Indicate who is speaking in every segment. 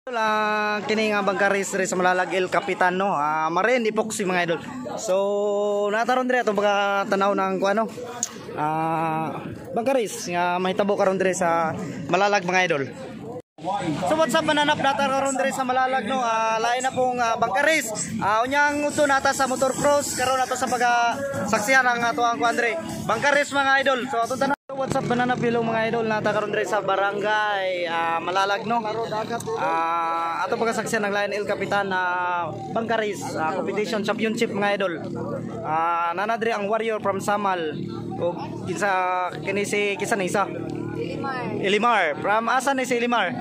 Speaker 1: Kini nga bangkaris sa Malalag El Capitan no. Marin epoxy mga idol. So nataron dire ato baga tanaw ng kuano. Bangkaris nga mahitabo karon dire sa Malalag mga idol. So what's up mananap data karon dire sa Malalag no. Lain na pong bangkaris. Unyang uso nata sa motor cross karon ato sa baga saksihan ang ato ang kuandre. Bangkaris mga idol. So ato tanan what's up banana pilong mga idol nata karon dire sa barangay Malalag no. Ato pagkasaksihan ng Lion El Capitan Bangkaris competition championship mga idol. Nana dire ang warrior from Samal o kinsa kini si kinsa ni isa Ilimar from asa ni si Ilimar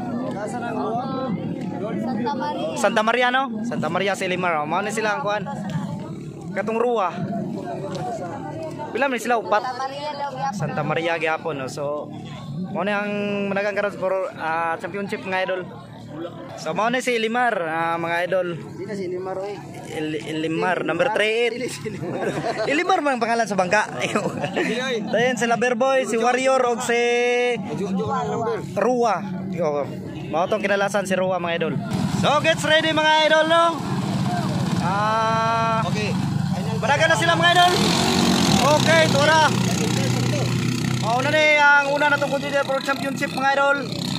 Speaker 1: Santa Maria no. Santa Maria si Ilimar mao ni sila ang kuan katong ruwa. Pila man sila upat Santa Maria gyapon no. So mao ni ang managang karon for championship mga idol. So mao ni si Ilimar mga idol. Di si Ilimar oy. Ilimar number 38. Ilimar mang pangalan sa bangka. Dayon si Loverboy, si Warrior og si Ruwa. Mao tong kinalasan si Ruwa mga idol. So gets ready mga idol no. Okay. Baraga na sila mga idol. Okay, tura. Una ni ang una na itong contender for championship mga idol.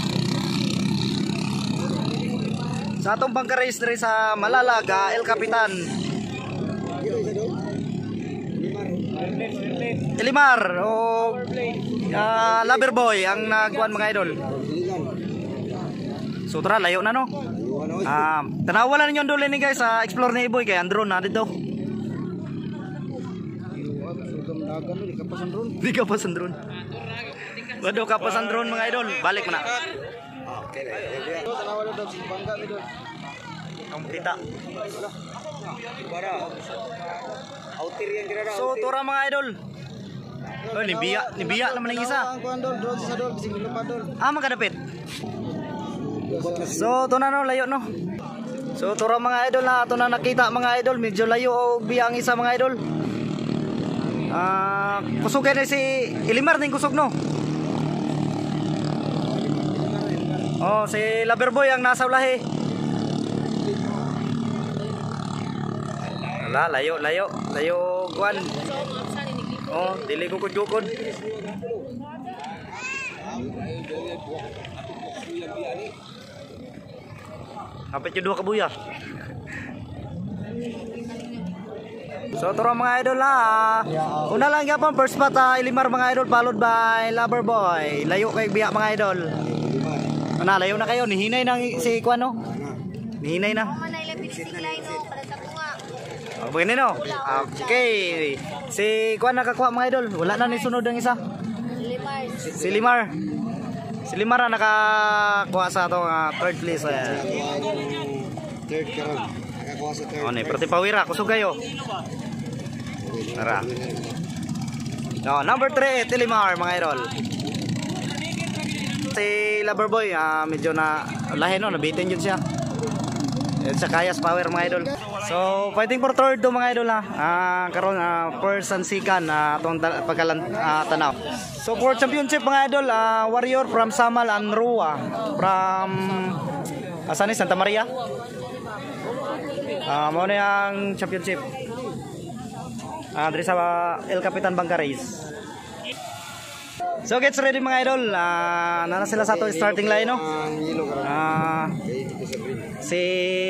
Speaker 1: Sa atong bangka race diri sa Malalag El Capitan. Ilimar o Loverboy ang nagkuan mga idol. So tara layo na no. Tanawalan ninyo dole ni guys sa explore ni Iboy kay Andron na dito. Di kapasan drone. Waduh kapasan drone mga idol. Balik mana? Oke. Ang kita. So tura mga idol. Oh ni biya naman ng isa. Magkadapit. So to na no layo no. So tura mga idol na ato na nakita mga idol medyo layo o biya ang isa mga idol. Kusugay na si Ilimar din kusog no. Oh si Loverboy ang nasa ulahi. Ala layo kuan. Oh dili gukod. Kapit yung 2 kabuya. So turo mga idol una lang yapon first spot Ilimar mga idol followed by Loverboy. Layo kay biya mga idol. Layo na kayo nihinay nang si kuan no. Nihinay na. Begini no. Okay. Si kuan nakakuha mga idol. Wala na ni sunod ang isa. Si Ilimar. Si Ilimar nakakuha sa atong third place. Third karon. Oh ni perti pawira kusog kayo. Tara. No, number 3 Ilimar mga idol. Si Loverboy medyo na lahi no, nabitin yun siya. Sa Kayas Power mga idol. So fighting for third do mga idol karon first and second atong tanaw. So for championship mga idol Warrior from Samal and Ruwa from asan ni Santa Maria. Mao na ang championship. Diri sa El Capitan Bangkaris. So gets ready mga idol. Nana sila sa ato starting line no. Si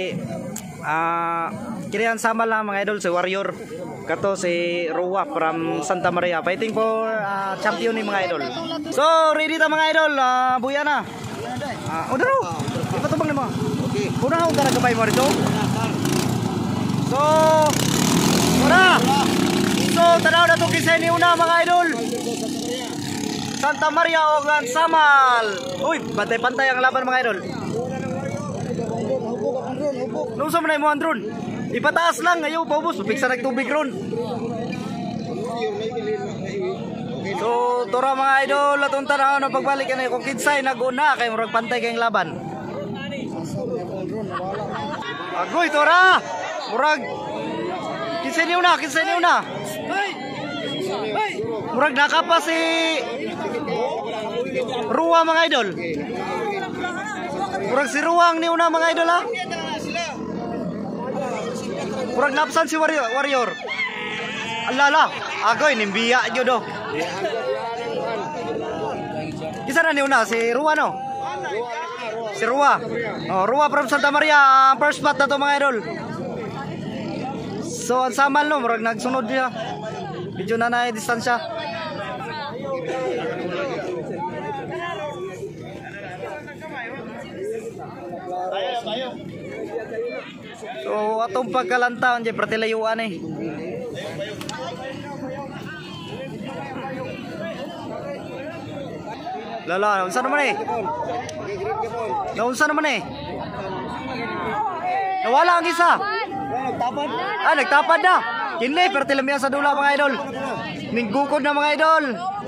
Speaker 1: Kirian Samal lang mga idol si Warrior. Kato si Ruwa from Santa Maria fighting for champion ni mga idol. So ready ta mga idol. Buya na. Udah no. Ipatubang na mo. Okay. Una ako ka nagabay mo dito. So ora. So tanaw na to kisay ni una mga idol. Santa Maria o Samal. Uy, pantay-pantay ang laban mga idol. Nung sa manay mo ang drone. Ipataas lang ayaw paubos. Pigsa nagtubig ron. So tura mga idol atong tanaw na pagbalik na kung kidsay nag-una kay murag pantay kayong laban. Agoy tura. Murag kinsay ni una. Murag nakapa si Ruwa mga idol. Murag si Ruwang ni una mga idol ha. Murag napsan si Warrior. Alala, agoy nimbiya jud do. Isa na ni una si Ruwa no. Si Ruwa. Oh, Ruwa from Santa Maria, first spot na to mga idol. So ang samal no, murag nagsunod siya. Medyo na distansya. So atong pagkalantaon di pratilayuan eh. Lala, unsa naman eh? Unsa naman eh? Nawala ang isa. Nagtapad na. Kinli, pero tilamihan sa dula mga idol. Ninggukod na mga idol.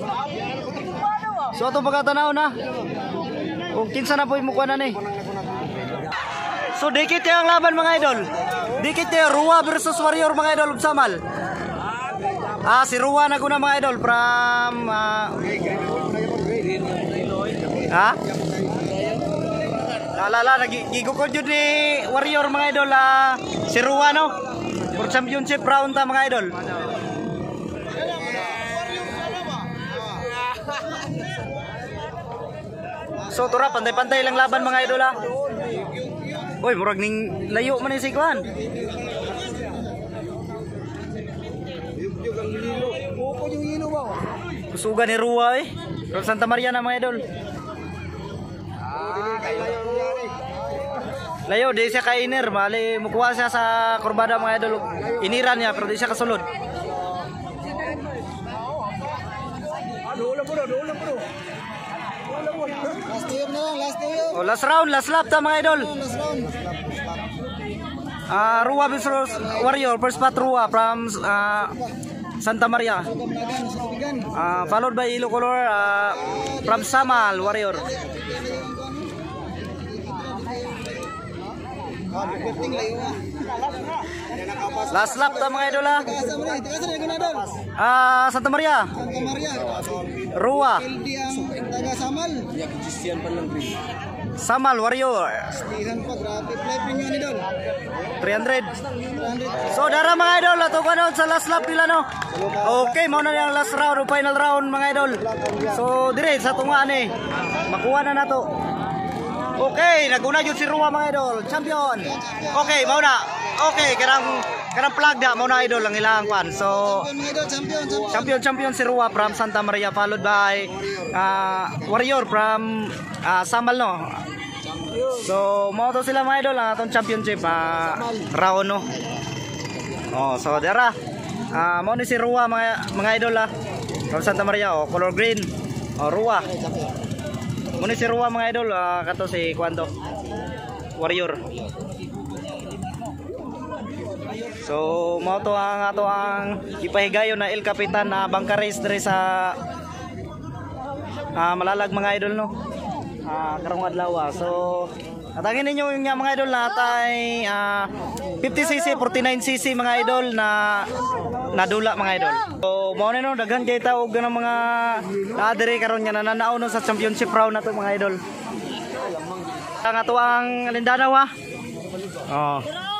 Speaker 1: So atong pagkatanaw na. O kinsa na po yung mukha na eh. So dikit yung laban mga idol. Dikit yung Ruwa versus Warrior mga idol. Samal. Si Ruwa na kuna mga idol from Lala, nagigukod yun ni Warrior mga idol. Si Ruwa no. For championship round ta mga idol. So tura, pantay-pantay lang laban mga idol ha. Uy, murag ning layo man ni si Kuan. Kusugan ni Ruwa eh. From Santa Maria na mga idol. Layo, di siya ka-iner. Mali, mukuha siya sa kurbada mga idol. Iniran niya, pero di siya kasulod. Oh, last round, last lap ta mga idol. Ruwa versus Warrior, first spot Ruwa from Santa Maria. Followed by Ilo Color from Samal, Warrior. Last lap ta mga idol ha. Santa Maria. Ruwa. Samal Warrior. 300. So dara mga idol, ato ko sa last lap nila no. Okay, mao na yung last round, final round mga idol. So dire sa tunga ni. Makuha na nato. Okay, naguna jud si Ruwa mga idol, champion. Okay, mao na. Okay, kanang plug da mao na idol ang ilang kwan. So champion si Ruwa from Santa Maria, followed by Warrior from Samal no. So mao to sila mga idol ang atong championship round no. Oh, so dara. Mao ni si Ruwa mga idol from Santa Maria color green. Ruwa. Muna si Ruwa mga idol, kato si Kwanto Warrior. So mao to ang ato ang ipahigayon na El Capitan na bangka race diri sa Malalag mga idol no. Karong adlaw. So atangin ninyo yung mga idol natay 50cc 49cc mga idol na nadula mga idol. So mao na no, daghan kay taog ng mga adere karon nga nananaw no sa championship round nato mga idol. Ang ato ang Lindanaw ha.